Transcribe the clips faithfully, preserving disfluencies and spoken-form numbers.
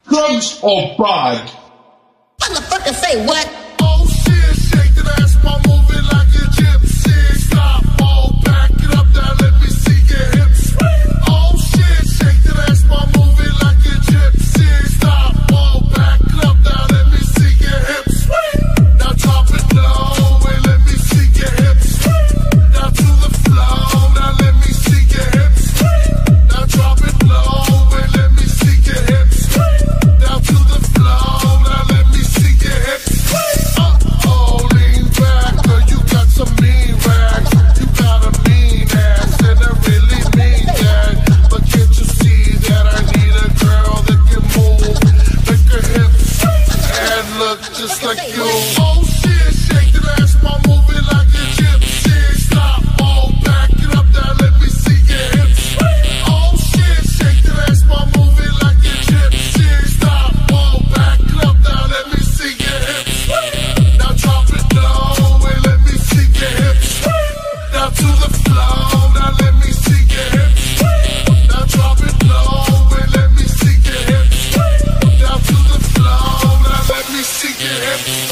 Drugs are bad. Motherfucker say what? Oh shit, shake that ass while moving like a gypsy. Stop, all back it up now, let me see your hips. Oh shit, shake that ass while moving like a gypsy. Stop, all back it up now, let me see your hips. Now drop it low and let me see your hips. Now to the floor, now let me see your hips. Now drop it low and let me see your hips. Now to the floor, now let me see your hips. Uh-oh, lean back, girl, you got some mean rags. You got a mean ass, and I really mean that. But can't you see that I need a girl that can move, make her hips, and look just like you. Oh shit, shake that ass while moving like a gypsy. Stop, all back it up now, let me see your hips. Oh shit, shake that ass while moving like a gypsy. Stop, all back it up now, let me see your hips. Now drop it low and let me see your hips. Now to the floor, now let me see your hips. Now drop it low and let me see your hips. Now to the floor, now let me see your hips.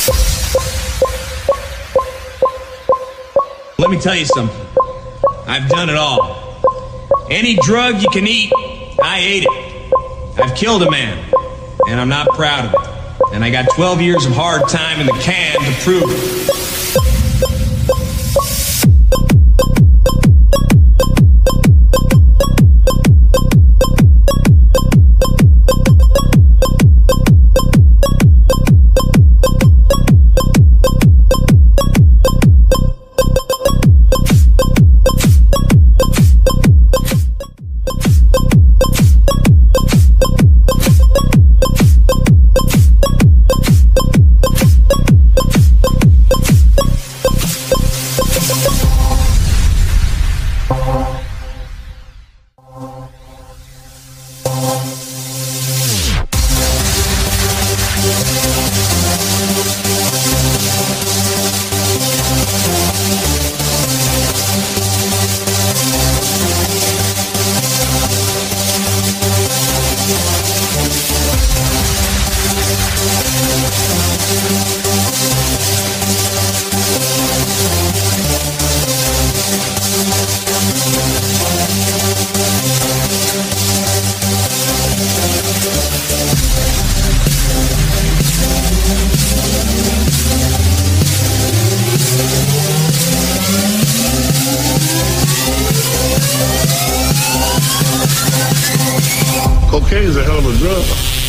Let me tell you something. I've done it all. Any drug you can eat, I ate it. I've killed a man, and I'm not proud of it. And I got twelve years of hard time in the can to prove it. Cocaine is a hell of a drug.